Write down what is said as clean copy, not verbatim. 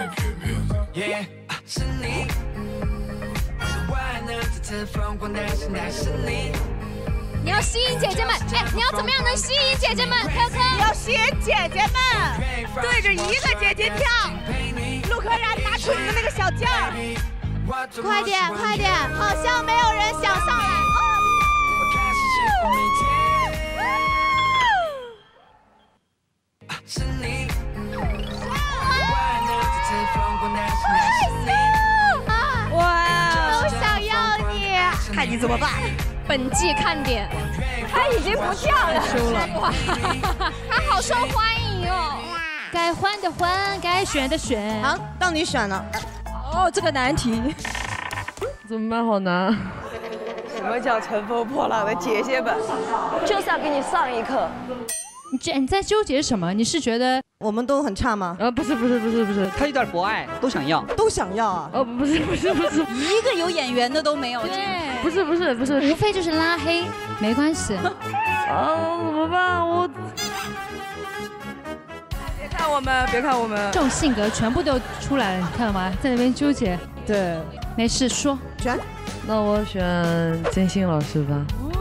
你要吸引姐姐们，哎，你要怎么样能吸引姐姐们？可可， 你要吸引姐姐们，对着一个姐姐跳。陆可然，拿出你的那个小将， 快点快点，好像没有人想上来。哇，都想要你， 看你怎么办。 本季看点， 他已经不跳了， 输了。哇，他好受欢迎哦。该换的换，该选的选。 好，到你选了。 哦，这个难题， 怎么办？好难。 什么叫乘风破浪的姐姐们？就是要给你上一课。 你在纠结什么？你是觉得我们都很差吗？ 不是， 他有点博爱，都想要， 都想要啊。 不是， 一个有眼缘的都没有。 对， 不是， 无非就是拉黑，没关系。 怎么办？我别看我们，别看我们， 这种性格全部都出来了，你看到吗？在那边纠结。 对， 没事说。 选。 那我选金星老师吧。